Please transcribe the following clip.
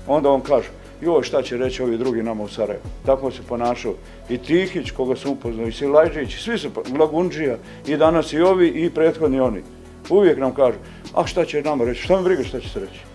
onda on kaže, joj šta će reći ovi drugi nama u Sarajevu. Tako se ponašao i Tihić, koga sam upoznao, i Silajđić, svi su, Lagundžija, i danas i ovi i prethodni oni. Uvijek nam kažu, a šta će nama reći, šta mi briga šta će se reći.